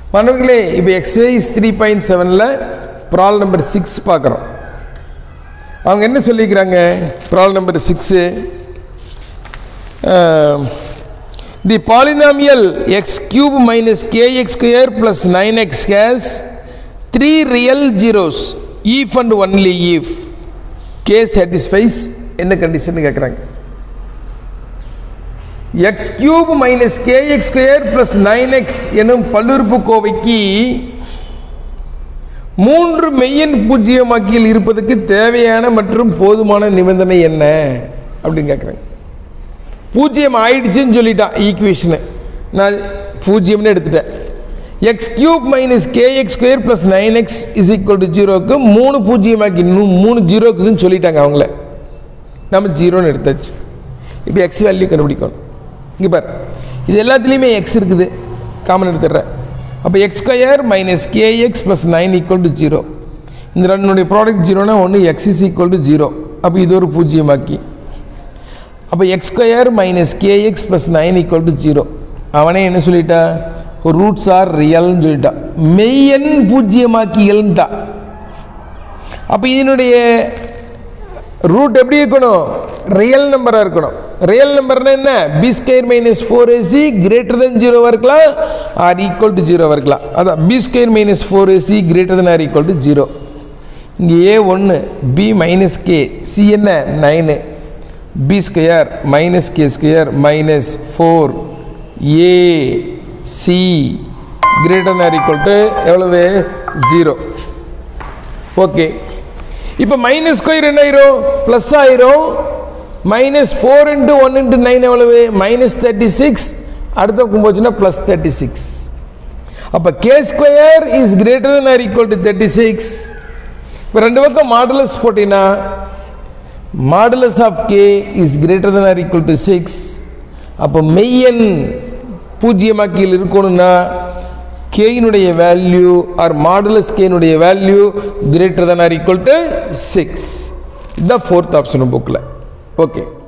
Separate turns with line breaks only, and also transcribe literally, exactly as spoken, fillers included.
மாணவர்களே இப்போ exercise three point செவனில் ப்ராப்ளம் நம்பர் சிக்ஸ் பார்க்குறோம். அவங்க என்ன சொல்லிக்கிறாங்க? Problem number six, the polynomial x cube minus k x square plus nine x has three real zeros if and only if k satisfies என்ன condition கேட்குறாங்க. X cube minus k x square plus nine x எனும் பல்லுறுப்புக்கோவைக்கு மூன்று மெய்யெண் பூஜ்ஜியமாக்கியில் இருப்பதற்கு தேவையான மற்றும் போதுமான நிபந்தனை என்ன அப்படின்னு கேட்குறாங்க. பூஜ்ஜியம் ஆயிடுச்சுன்னு சொல்லிட்டான் ஈக்குவேஷனை, நான் பூஜ்ஜியம்னு எடுத்துட்டேன். X cube minus k x square plus nine x is equal to ஜீரோக்கு மூணு பூஜ்ஜியமாக்கி மூணு ஜீரோக்குதுன்னு சொல்லிட்டாங்க அவங்கள. நம்ம ஜீரோன்னு எடுத்தாச்சு. இப்போ எக்ஸ் வேல்யூ கண்டுபிடிக்கணும். இங்கே பார், இது எல்லாத்துலேயுமே எக்ஸ் இருக்குது, காமன் எடுத்துடுறேன். அப்போ x square minus k x plus nine equal to zero. இந்த ரெண்டுடைய ப்ராடக்ட் ஜீரோனா ஒன்று x is equal to zero. அப்போ இது ஒரு பூஜ்ஜியமாக்கி. அப்போ x square minus k x plus nine equal to zero. அவனே என்ன சொல்லிட்டா? ரூட்ஸ் ஆர் ரியல்னு சொல்லிட்டான். மெய்யன் பூஜ்ஜியமாக்கி எழுந்தா. அப்போ இதனுடைய ரூட் எப்படி இருக்கணும்? ரியல் நம்பராக இருக்கணும். ரியல் நம்பர்னா என்ன? B square minus four AC greater than ஜீரோவாக இருக்கலாம், ஆர் ஈக்குவல் டு ஜீரோவாக இருக்கலாம். அதான் B square minus four AC greater than or equal to zero. இங்கே ஏ ஒன்று, பி மைனஸ் கே, சி என்ன nine, B square minus K square minus four A C greater than or equal to எவ்வளவு? Zero. Okay, இப்போ minus square என்ன ஆயிரும்? Plus ஆயிரும். Minus four into one into nine எவ்வளவு? Minus thirty six. அடுத்த பக்கம் போச்சுன்னா ப்ளஸ் தேர்ட்டி சிக்ஸ். அப்போ k square is greater than or equal to thirty six. இப்போ ரெண்டு பக்கம் மாடுலஸ் போட்டிங்கன்னா modulus of k is greater than or equal to six. அப்போ மெய்யன் பூஜ்ஜியமாக்கியில் இருக்கணும்னா கேயினுடைய வேல்யூ ஆர் மாடுலஸ் கேயினுடைய value greater than or equal to six. இதுதான் ஃபோர்த் ஆப்ஷன் புக்கில். ஓகே.